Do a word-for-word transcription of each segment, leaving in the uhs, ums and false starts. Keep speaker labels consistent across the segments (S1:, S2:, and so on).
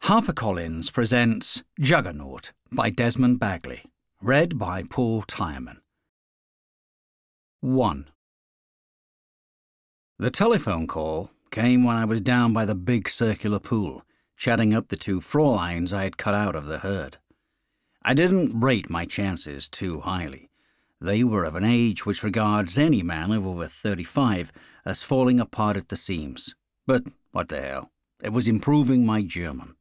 S1: HarperCollins presents Juggernaut by Desmond Bagley, read by Paul Tyreman. one. The telephone call came when I was down by the big circular pool, chatting up the two Fräuleins I had cut out of the herd. I didn't rate my chances too highly. They were of an age which regards any man of over thirty-five as falling apart at the seams. But what the hell, it was improving my German.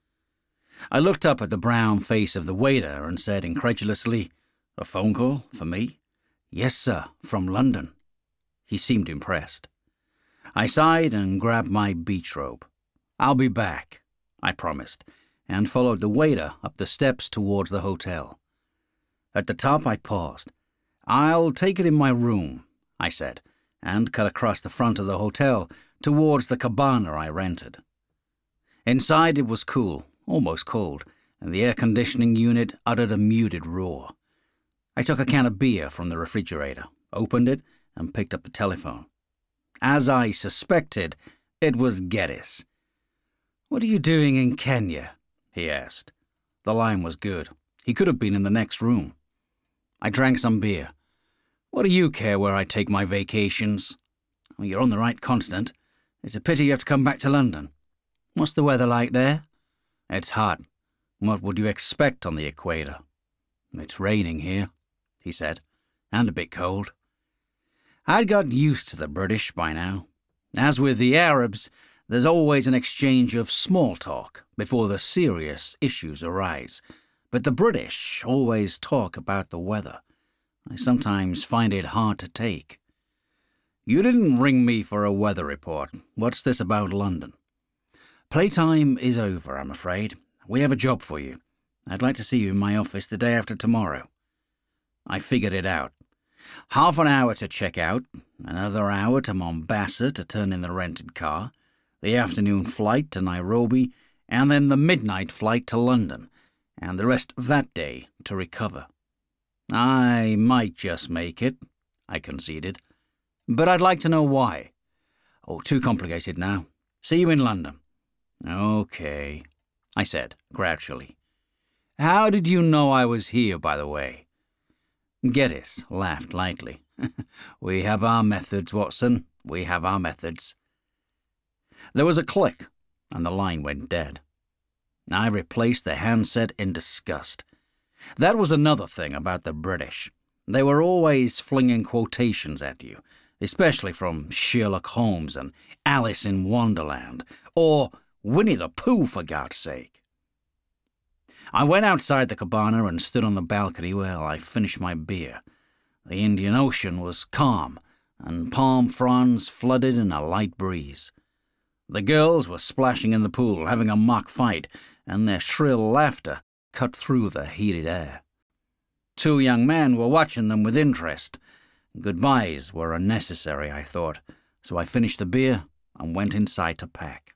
S1: I looked up at the brown face of the waiter and said incredulously, "A phone call for me?" "Yes, sir, from London." He seemed impressed. I sighed and grabbed my beach robe. "I'll be back," I promised, and followed the waiter up the steps towards the hotel. At the top I paused. "I'll take it in my room," I said, and cut across the front of the hotel towards the cabana I rented. Inside it was cool, almost cold, and the air-conditioning unit uttered a muted roar. I took a can of beer from the refrigerator, opened it, and picked up the telephone. As I suspected, it was Geddes. "What are you doing in Kenya?" he asked. The line was good. He could have been in the next room. I drank some beer. "What do you care where I take my vacations?" "Well, you're on the right continent. It's a pity you have to come back to London. What's the weather like there?" "It's hot. What would you expect on the equator?" "It's raining here," he said, "and a bit cold." I'd got used to the British by now. As with the Arabs, there's always an exchange of small talk before the serious issues arise. But the British always talk about the weather. I sometimes find it hard to take. "You didn't ring me for a weather report. What's this about London?" "Playtime is over, I'm afraid. We have a job for you. I'd like to see you in my office the day after tomorrow." I figured it out. Half an hour to check out, another hour to Mombasa to turn in the rented car, the afternoon flight to Nairobi, and then the midnight flight to London, and the rest of that day to recover. "I might just make it," I conceded. "But I'd like to know why." "Oh, too complicated now. See you in London." "Okay," I said, grouchily. "How did you know I was here, by the way?" Geddes laughed lightly. "We have our methods, Watson. We have our methods." There was a click, and the line went dead. I replaced the handset in disgust. That was another thing about the British. They were always flinging quotations at you, especially from Sherlock Holmes and Alice in Wonderland, or Winnie the Pooh, for God's sake. I went outside the cabana and stood on the balcony while I finished my beer. The Indian Ocean was calm, and palm fronds flooded in a light breeze. The girls were splashing in the pool, having a mock fight, and their shrill laughter cut through the heated air. Two young men were watching them with interest. Goodbyes were unnecessary, I thought, so I finished the beer and went inside to pack.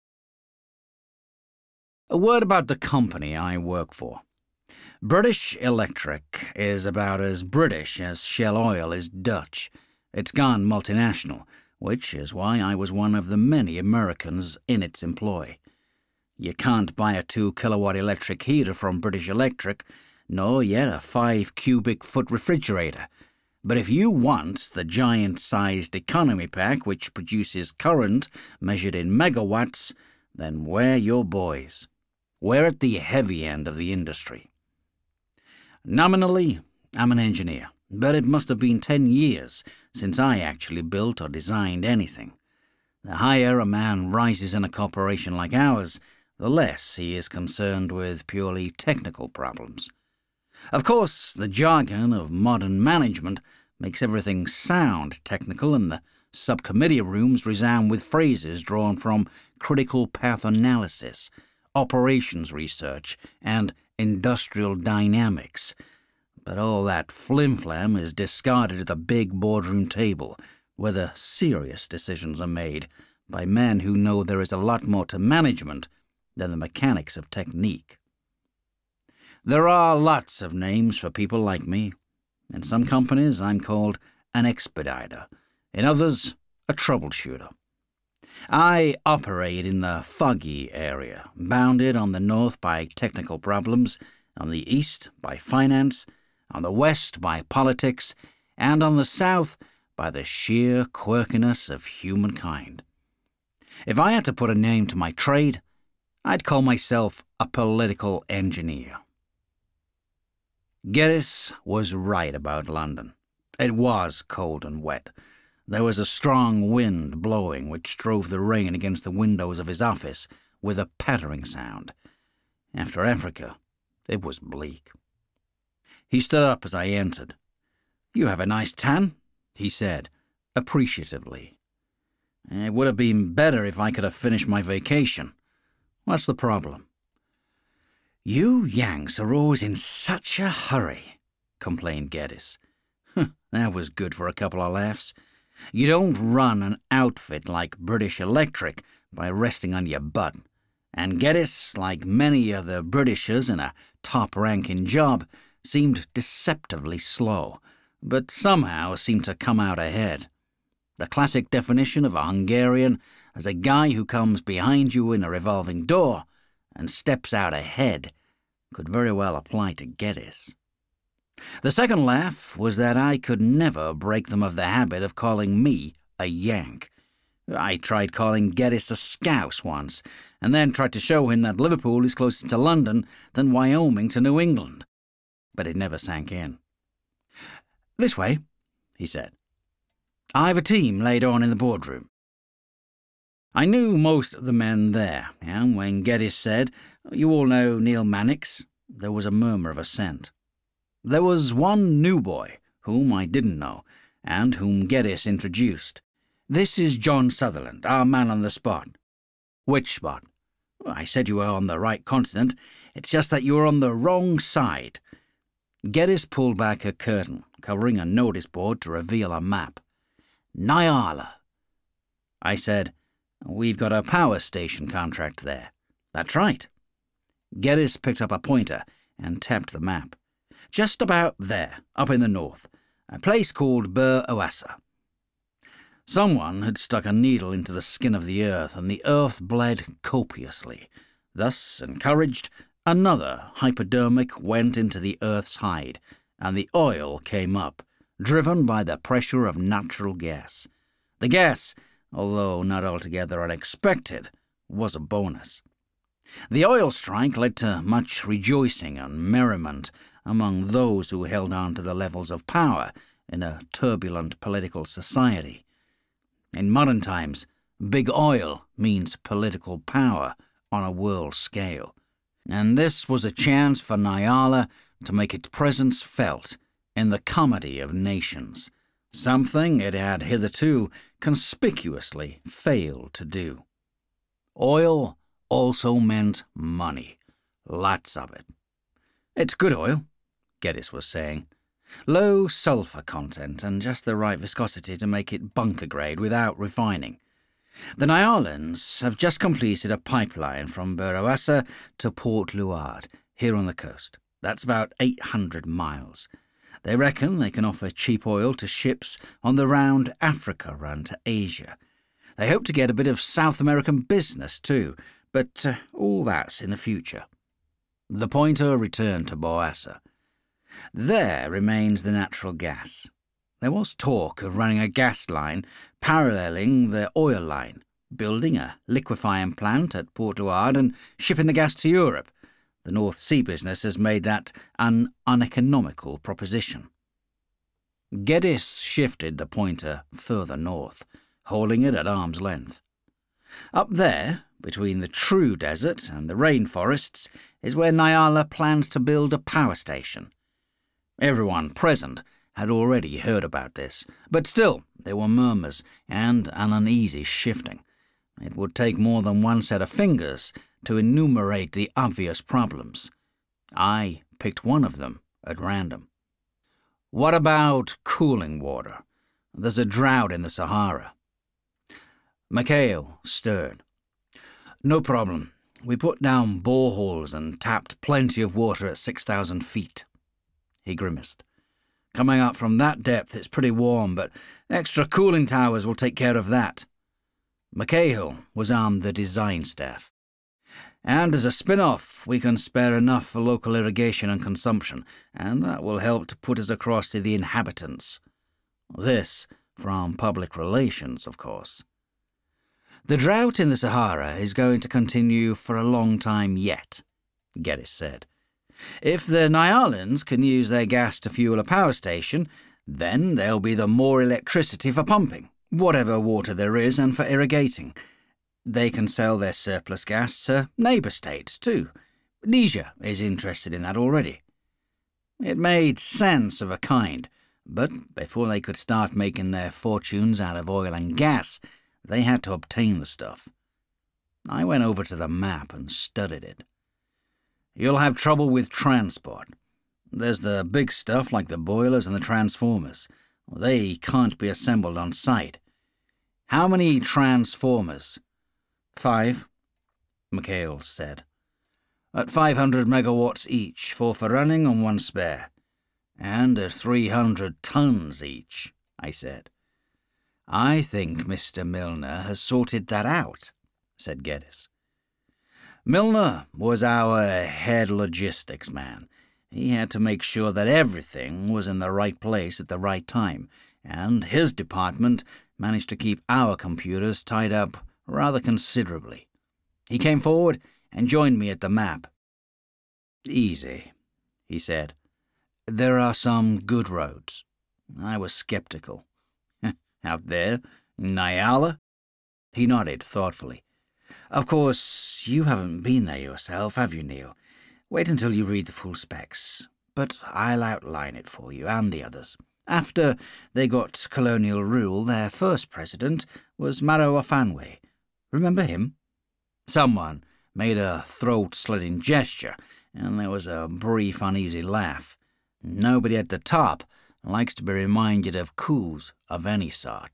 S1: A word about the company I work for. British Electric is about as British as Shell Oil is Dutch. It's gone multinational, which is why I was one of the many Americans in its employ. You can't buy a two-kilowatt electric heater from British Electric, nor yet a five-cubic-foot refrigerator. But if you want the giant-sized economy pack which produces current measured in megawatts, then we're your boys. We're at the heavy end of the industry. Nominally, I'm an engineer, but it must have been ten years since I actually built or designed anything. The higher a man rises in a corporation like ours, the less he is concerned with purely technical problems. Of course, the jargon of modern management makes everything sound technical, and the subcommittee rooms resound with phrases drawn from critical path analysis, operations research, and industrial dynamics. But all that flim-flam is discarded at the big boardroom table, where the serious decisions are made by men who know there is a lot more to management than the mechanics of technique. There are lots of names for people like me. In some companies, I'm called an expediter. In others, a troubleshooter. I operate in the foggy area, bounded on the north by technical problems, on the east by finance, on the west by politics, and on the south by the sheer quirkiness of humankind. If I had to put a name to my trade, I'd call myself a political engineer. Geddes was right about London. It was cold and wet. There was a strong wind blowing which drove the rain against the windows of his office with a pattering sound. After Africa, it was bleak. He stood up as I entered. "You have a nice tan," he said, appreciatively. "It would have been better if I could have finished my vacation. What's the problem?" "You Yanks are always in such a hurry," complained Geddes. That was good for a couple of laughs. You don't run an outfit like British Electric by resting on your butt, and Geddes, like many of the Britishers in a top-ranking job, seemed deceptively slow, but somehow seemed to come out ahead. The classic definition of a Hungarian as a guy who comes behind you in a revolving door and steps out ahead could very well apply to Geddes. The second laugh was that I could never break them of the habit of calling me a Yank. I tried calling Geddes a scouse once, and then tried to show him that Liverpool is closer to London than Wyoming to New England. But it never sank in. "This way," he said. "I've a team laid on in the boardroom." I knew most of the men there, and when Geddes said, "You all know Neil Mannix," there was a murmur of assent. There was one new boy, whom I didn't know, and whom Geddes introduced. "This is John Sutherland, our man on the spot." "Which spot?" "I said you were on the right continent. It's just that you were on the wrong side." Geddes pulled back a curtain, covering a notice board to reveal a map. "Nyala." I said, "We've got a power station contract there." "That's right." Geddes picked up a pointer and tapped the map. "Just about there, up in the north, a place called Bur Oasa." Someone had stuck a needle into the skin of the earth, and the earth bled copiously. Thus encouraged, another hypodermic went into the earth's hide, and the oil came up, driven by the pressure of natural gas. The gas, although not altogether unexpected, was a bonus. The oil strike led to much rejoicing and merriment among those who held on to the levels of power in a turbulent political society. In modern times, big oil means political power on a world scale, and this was a chance for Nyala to make its presence felt in the comedy of nations, something it had hitherto conspicuously failed to do. Oil also meant money, lots of it. "It's good oil," Geddes was saying. "Low sulfur content and just the right viscosity to make it bunker grade without refining. The Nyalans have just completed a pipeline from Bur Oasa to Port Luard, here on the coast. That's about eight hundred miles. They reckon they can offer cheap oil to ships on the round Africa run to Asia. They hope to get a bit of South American business too, but uh, all that's in the future." The pointer returned to Boasa. "There remains the natural gas. There was talk of running a gas line paralleling the oil line, building a liquefying plant at Port Luard and shipping the gas to Europe. The North Sea business has made that an uneconomical proposition." Geddes shifted the pointer further north, holding it at arm's length. "Up there, between the true desert and the rainforests, is where Nyala plans to build a power station." Everyone present had already heard about this, but still there were murmurs and an uneasy shifting. It would take more than one set of fingers to enumerate the obvious problems. I picked one of them at random. "What about cooling water? There's a drought in the Sahara." Mikhail stirred. "No problem. We put down boreholes and tapped plenty of water at six thousand feet. He grimaced. "Coming up from that depth it's pretty warm, but extra cooling towers will take care of that." McCahill was on the design staff. And as a spin-off, we can spare enough for local irrigation and consumption, and that will help to put us across to the inhabitants. This from public relations, of course. The drought in the Sahara is going to continue for a long time yet, Geddes said. If the Nyalans can use their gas to fuel a power station, then there'll be the more electricity for pumping, whatever water there is, and for irrigating. They can sell their surplus gas to neighbour states, too. Niger is interested in that already. It made sense of a kind, but before they could start making their fortunes out of oil and gas, they had to obtain the stuff. I went over to the map and studied it. You'll have trouble with transport. There's the big stuff like the boilers and the transformers. They can't be assembled on site. How many transformers? Five, McHale said. At five hundred megawatts each, four for running and one spare. And at three hundred tons each, I said. I think Mister Milner has sorted that out, said Geddes. Milner was our head logistics man. He had to make sure that everything was in the right place at the right time, and his department managed to keep our computers tied up rather considerably. He came forward and joined me at the map. Easy, he said. There are some good roads. I was skeptical. Out there, Nyala? He nodded thoughtfully. Of course, you haven't been there yourself, have you, Neil? Wait until you read the full specs. But I'll outline it for you and the others. After they got colonial rule, their first president was Maro Afanwe. Remember him? Someone made a throat-slitting gesture, and there was a brief, uneasy laugh. Nobody at the top likes to be reminded of coups of any sort.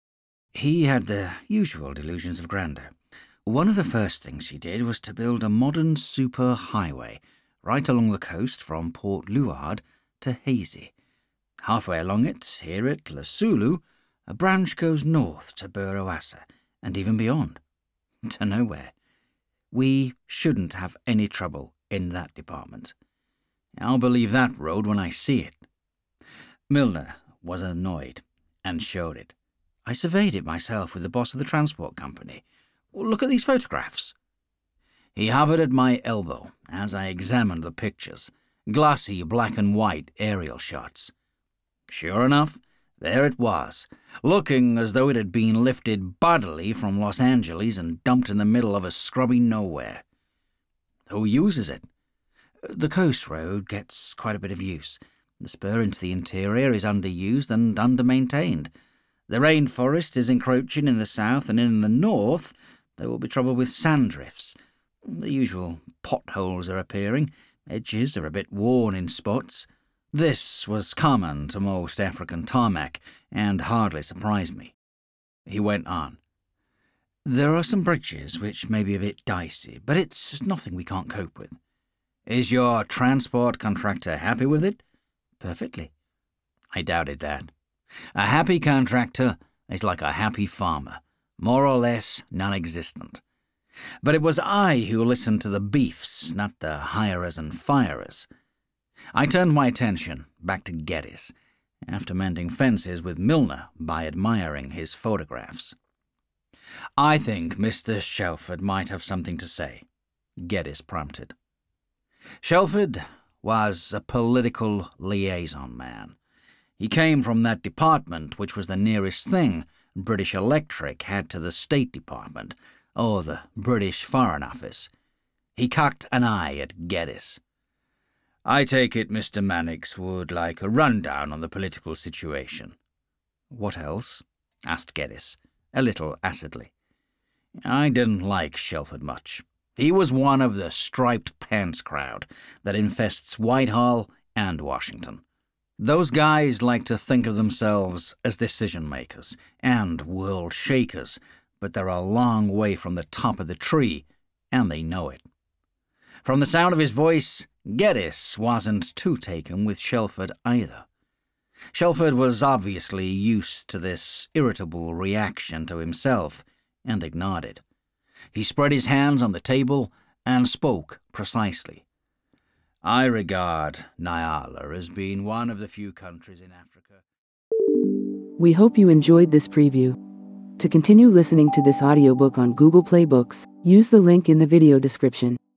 S1: He had the usual delusions of grandeur. One of the first things he did was to build a modern super-highway right along the coast from Port Luard to Hazy. Halfway along it, here at Lasulu, a branch goes north to Burowassa, and even beyond, to nowhere. We shouldn't have any trouble in that department. I'll believe that road when I see it. Milner was annoyed, and showed it. I surveyed it myself with the boss of the transport company. Look at these photographs. He hovered at my elbow as I examined the pictures, glossy black and white aerial shots. Sure enough, there it was, looking as though it had been lifted bodily from Los Angeles and dumped in the middle of a scrubby nowhere. Who uses it? The coast road gets quite a bit of use. The spur into the interior is underused and under-maintained. The rainforest is encroaching in the south, and in the north there will be trouble with sand drifts. The usual potholes are appearing. Edges are a bit worn in spots. This was common to most African tarmac, and hardly surprised me. He went on. There are some bridges which may be a bit dicey, but it's nothing we can't cope with. Is your transport contractor happy with it? Perfectly. I doubted that. A happy contractor is like a happy farmer, more or less non-existent. But it was I who listened to the beefs, not the hirers and firers. I turned my attention back to Geddes, after mending fences with Milner by admiring his photographs. I think Mister Shelford might have something to say, Geddes prompted. Shelford was a political liaison man. He came from that department which was the nearest thing British Electric had to the State Department, or the British Foreign Office. He cocked an eye at Geddes. I take it Mister Mannix would like a rundown on the political situation. What else? Asked Geddes, a little acidly. I didn't like Shelford much. He was one of the striped pants crowd that infests Whitehall and Washington. Those guys like to think of themselves as decision-makers and world shakers, but they're a long way from the top of the tree, and they know it. From the sound of his voice, Geddes wasn't too taken with Shelford either. Shelford was obviously used to this irritable reaction to himself Endick nodded. He spread his hands on the table and spoke precisely. I regard Nyala as being one of the few countries in Africa.
S2: We hope you enjoyed this preview. To continue listening to this audiobook on Google Play Books, use the link in the video description.